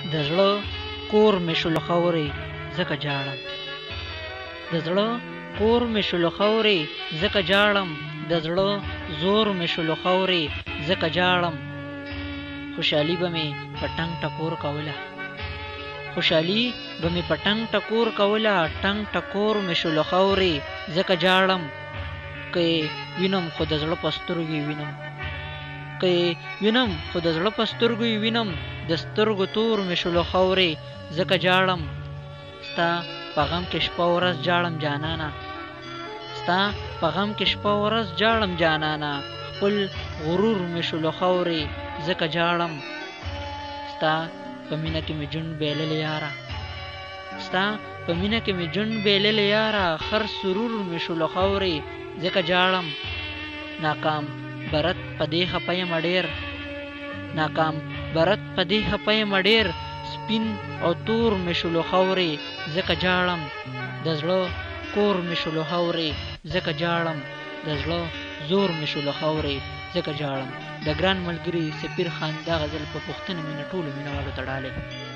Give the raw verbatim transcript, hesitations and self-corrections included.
د زړه کور مې شو له خاورې ځکه جاړم د زړه کور مې شو له خاورې ځکه جاړم د زړه زور مې شو له خاورې ځکه جاړم خوشحالي به مې په ټنګ ټکور کوله خوشحالي به مې په ټنګ ټکور کوله ټنګ ټکور مې شو له خاورې ځکه جاړم که یې وینم خو د زړه په سترګو یې وینم که یې وینم خو د زړه په سترګو یې وینم د سترګو تور مې شو له خاورې ځکه جاړم ستا په غم کې شپه ورځ جاړم جانانه ستا په غم کې شپه ورځ جاړم جانانه خپل غرور مې شو له خاورې ځکه جاړم ستا په مینه کې مې جون بیللې یاره ستا په مینه کې مې جون بیللې یاره خر سرور مې شو له خاورې ځکه جاړم ناکام برت په دې خپه یم ډېر ناکام برت په دې خپه یم ډېر سپین او تور مې شو له خاورې ځکه جاړم د زړه کور مې شو له خاورې ځکه جاړم د زړه زور مې شو له خاورې ځکه جاړم د ګران ملګري سفیر خان دا غزل په پښتنه مینه ټولو مینوالو ته ډالۍ